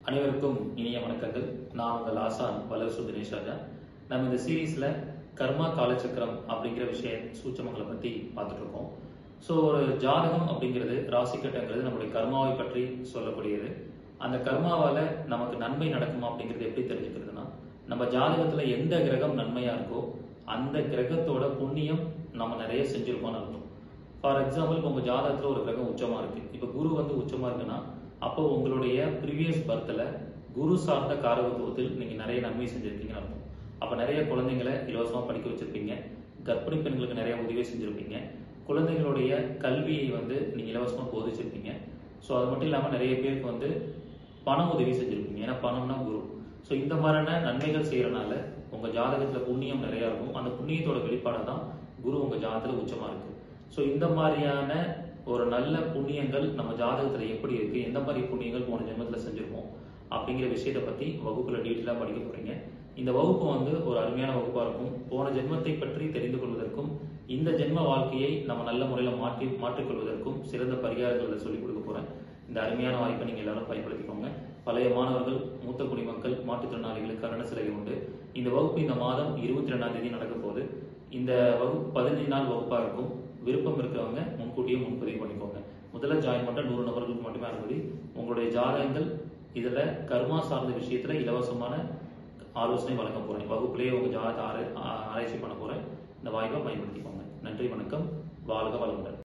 அனைவருக்கும் இனிய வணக்கங்கள். நான் உங்கள் ஆசான் வல்லரசு தினேஷ் ராஜா. நம்ம இந்த சீரீஸ்ல கர்மா காலச்சக்கரம் அப்படிங்கிற விஷய சூட்சமங்களை பத்தி பார்த்துட்டு இருக்கோம். ஸோ ஒரு ஜாதகம் அப்படிங்கிறது ராசிக்கட்டங்கிறது நம்மளுடைய கர்மாவை பற்றி சொல்லக்கூடியது. அந்த கர்மாவால நமக்கு நன்மை நடக்குமா அப்படிங்கிறது எப்படி தெரிஞ்சுக்கிறதுனா, நம்ம ஜாதகத்துல எந்த கிரகம் நன்மையா இருக்கோ அந்த கிரகத்தோட புண்ணியம் நம்ம நிறைய செஞ்சிருக்கோம்னு அர்த்தம். ஃபார் எக்ஸாம்பிள், இப்போ உங்க ஜாதகத்துல ஒரு கிரகம் உச்சமா இருக்கு. இப்போ குரு உச்சமா இருக்குன்னா, அப்போ உங்களுடைய ப்ரீவியஸ் பர்த்ல குரு சார்ந்த காரகத்துவத்தில் நீங்க நிறைய நன்மை செஞ்சிருக்கீங்கன்னு அர்த்தம். அப்ப நிறைய குழந்தைங்களை இலவசமா படிக்க வச்சிருப்பீங்க, கர்ப்பிணி பெண்களுக்கு நிறைய உதவி செஞ்சிருப்பீங்க, குழந்தைகளுடைய கல்வியை நீங்க இலவசமா போதிச்சிருப்பீங்க. ஸோ அது மட்டும் இல்லாம நிறைய பேருக்கு பண உதவி செஞ்சிருப்பீங்க. ஏன்னா பணம்னா குரு. ஸோ இந்த மாதிரியான நன்மைகள் செய்யறதுனால உங்க ஜாதகத்துல புண்ணியம் நிறைய இருக்கும். அந்த புண்ணியத்தோட வெளிப்பாடு தான் குரு உங்க ஜாதகத்துல உச்சமா இருக்கு. ஸோ இந்த மாதிரியான ஒரு நல்ல புண்ணியங்கள் நம்ம ஜாதகத்துல எப்படி இருக்கு, எந்த மாதிரி புண்ணியங்கள் போன ஜென்மத்துல செஞ்சிருக்கோம் அப்படிங்கிற விஷயத்தை பத்தி வகுப்புல டீட்டெயிலா படிக்க போறீங்க. இந்த வகுப்பு ஒரு அருமையான வகுப்பா இருக்கும். போன ஜென்மத்தை பற்றி தெரிந்து கொள்வதற்கும் இந்த ஜென்ம வாழ்க்கையை நம்ம நல்ல முறையில மாற்றிக்கொள்வதற்கும் சிறந்த பரிகாரங்களை சொல்லிக் கொடுக்க போறேன். இந்த அருமையான வாய்ப்பை நீங்க எல்லாரும் பயன்படுத்திக்கோங்க. பழைய மாணவர்கள், மூத்த குடிமக்கள், மாற்றுத்திறனாளிகளுக்கு கட்டண சலுகை உண்டு. இந்த வகுப்பு இந்த மாதம் 22ஆம் தேதி நடக்க போகுது. இந்த வகுப்பு 15 நாள் வகுப்பா இருக்கும். விருப்பம் இருக்கிறவங்க முன்கூட்டியே முன்பதிவு பண்ணிக்கோங்க. முதல்ல ஜாயின் பண்ற 100 நபர்களுக்கு மட்டுமே அனுமதி. உங்களுடைய ஜாதகங்கள் இதுல கர்மா சார்ந்த விஷயத்துல இலவசமான ஆலோசனை வழங்க போறேன். வகுப்புலேயே உங்க ஜாதகத்தை ஆராய்ச்சி பண்ண போறேன். இந்த வாய்ப்பை பயன்படுத்திக்கோங்க. நன்றி, வணக்கம், வாழ்க வளமுடன்.